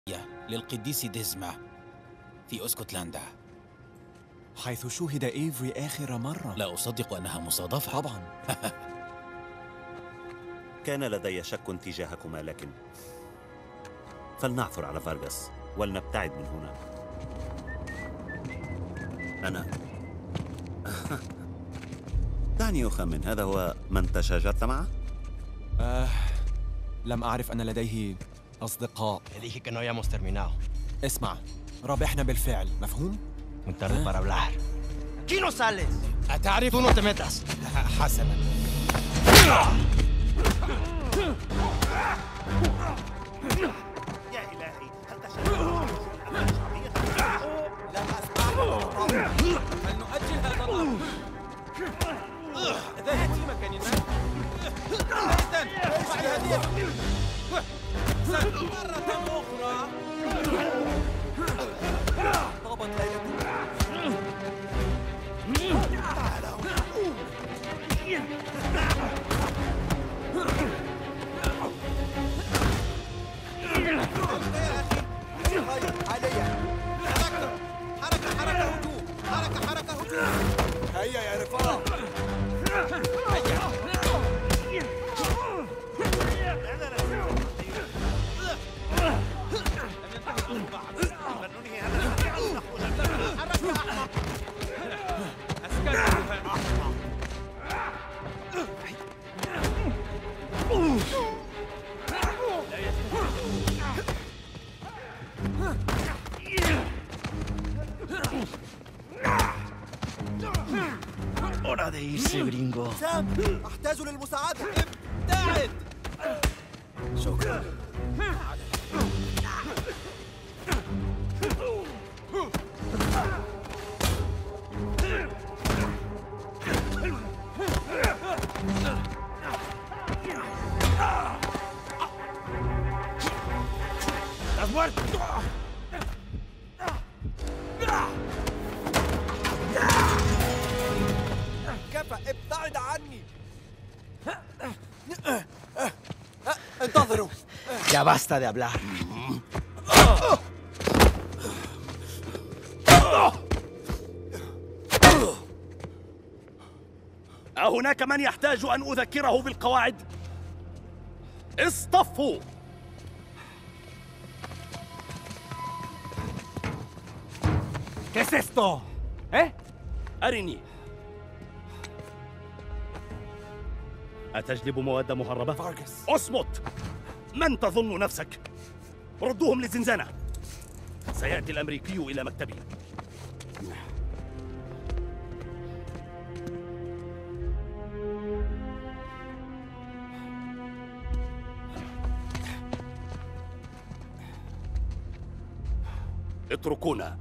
للقديس ديزما في اسكتلندا، حيث شوهد إيفري آخر مرة. لا أصدق أنها مصادفة. طبعا. كان لدي شك تجاهكما، لكن فلنعثر على فارغاس ولنبتعد من هنا. أنا دعني أخمن، هذا هو من تشاجرت معه؟ لم أعرف أن لديه أصدقاء. اسمع، ربحنا بالفعل، مفهوم؟ أتعرف؟ حسنا. يا إلهي، هل تشاجرت؟ لم أسمع. هل نؤجل هذا الأمر؟ ذهب في مكان ما. ارفع الهدية مرة أخرى. طابت ليلتك. حركة هجوم. هيا يا رفاق. هيا. سام، أحتاج للمساعدة. ابتعد. شكرا. كفى، ابتعد عني. انتظروا. Ya basta de hablar. أهناك من يحتاج أن أذكره بالقواعد؟ اصطفوا. ¿Qué es esto? ¿Eh? أرني. أتجلب مواد مهربة؟ فارغاس. اصمت! من تظن نفسك؟ ردوهم للزنزانة. سيأتي الأمريكي إلى مكتبي. اتركونا.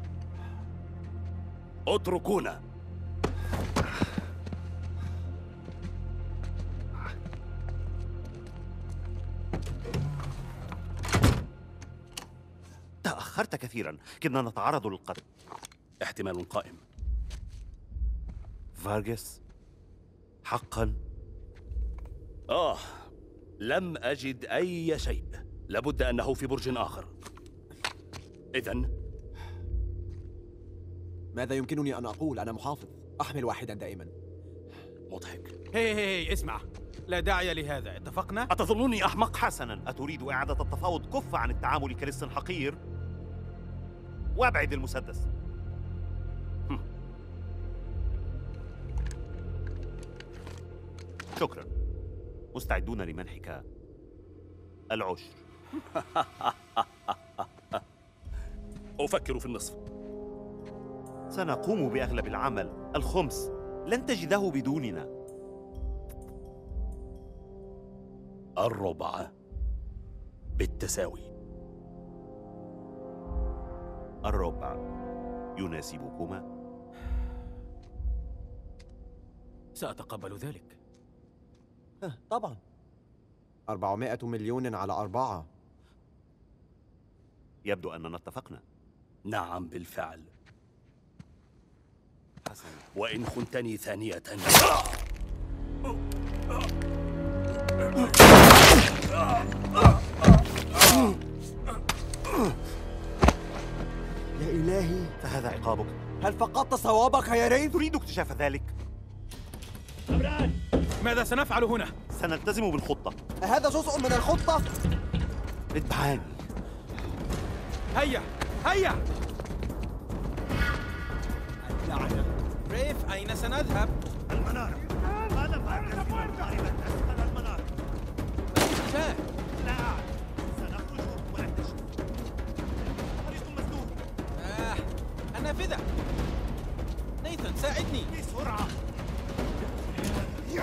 اتركونا. تأخرت كثيرا، كنا نتعرض للقتل. احتمال قائم. فارغاس؟ حقا؟ لم أجد أي شيء. لابد أنه في برج آخر. إذن ماذا يمكنني أن أقول؟ أنا محافظ، أحمل واحدا دائما. مضحك. هي اسمع، لا داعي لهذا، اتفقنا؟ أتظنني أحمق؟ حسنا، أتريد إعادة التفاوض؟ كف عن التعامل كلص حقير وابعد المسدس. شكرا. مستعدون لمنحك العشر. أفكر في النصف. سنقوم بأغلب العمل. الخمس لن تجده بدوننا. الربع بالتساوي. الربع يناسبكما؟ سأتقبل ذلك. طبعا. 400 مليون على 4. يبدو أننا اتفقنا. نعم بالفعل. حسنا. وإن خنتني ثانية. يا إلهي، فهذا عقابك. هل فقدت صوابك يا ريف؟ تريد اكتشاف ذلك؟ ماذا سنفعل هنا؟ سنلتزم بالخطة. أهذا جزء من الخطة؟ اتبعاني. هيا هيا. اللعنة. ريف، أين سنذهب؟ المنارة. هذا ما يجب غالبا أسفل المنارة. الاتجاه. لا أعلم. سنخرج ونكتشف. طريق مسدود. النافذة. نيثان، ساعدني. بسرعة. هيا.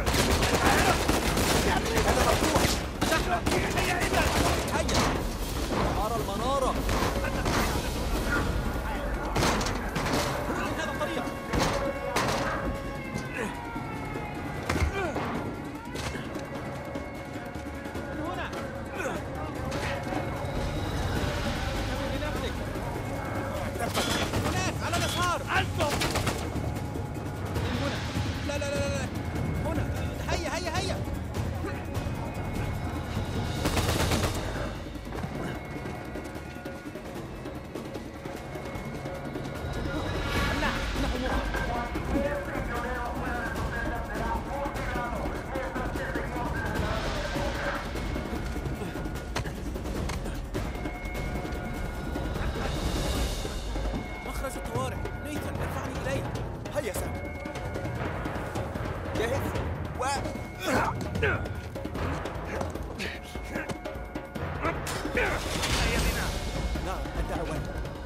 أرى المنارة. من هذا الطريق. من هنا. انتبه لنفسك. هناك على اليسار. أنتم. من هنا. لا لا لا لا. هنا. هيا هيا هيا. مخرج الطوارئ. نيثان، ارفعني إليه. هيا سام. جاهز؟ نعم، أنت أولا.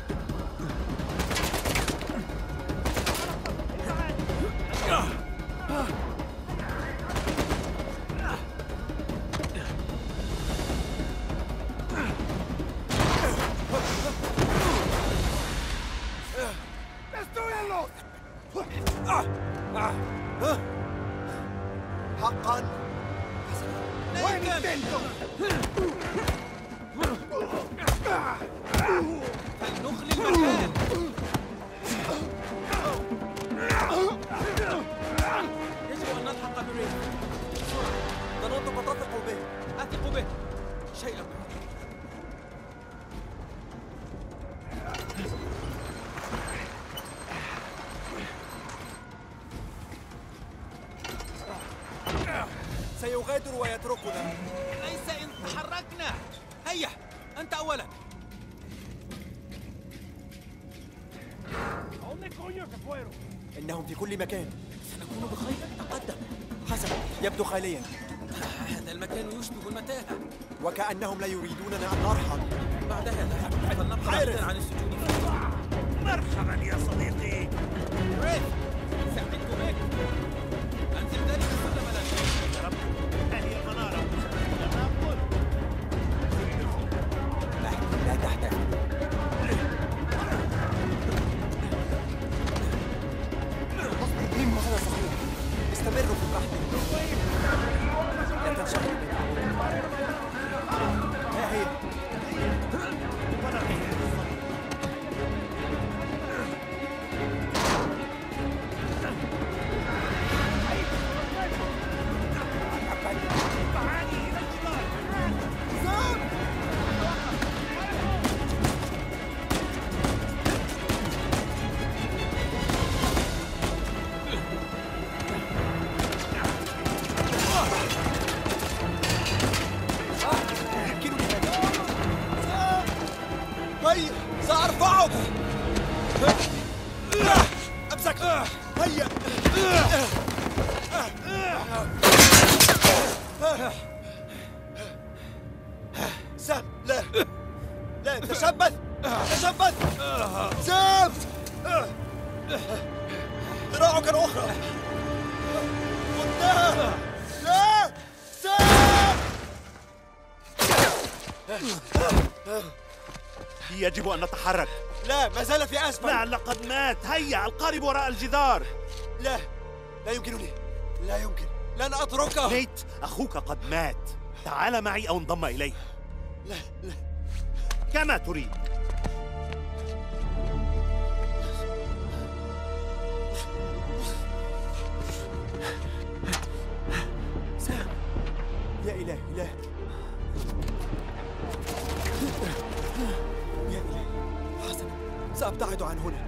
حقا. وين انتم؟ فلنخلي المكان. يجب أن نلحق بريف. ظننتك تثق به. أثق به. شيئا ما. سيغادر ويتركنا. ليس إن تحركنا. هيا، أنت أولا. إنهم في كل مكان. سنكون بخير. تقدم. حسنا، يبدو خاليا. هذا المكان يشبه المتاهة. وكأنهم لا يريدوننا أن نرحل. بعد هذا فلنبقى بعيدا عن السجون فيه. مرحبا يا صديقي. ريف، ساعدت بك. أنزل ذلك السلم لنا. يا رب، ها هي المنارة. كما قلت. لا تحتاج. هذا صحيح. استمروا في البحث. لا تنشغلوا بها. ها هي. هيا، سأرفعك. أمسك. هيا. سام، لا لا، تشبث تشبث. سام، ذراعك الأخرى. خذها. لا، سام. يجب أن نتحرك. لا، ما زال في أسفل. لا، لقد مات. هيا، القارب وراء الجدار. لا، لا يمكنني. لا يمكن. لن أتركه. نيت، أخوك قد مات. تعال معي أو انضم إليه. لا لا. كما تريد. سام، يا إلهي، لا. يا إلهي. حسنا، سأبتعد عن هنا.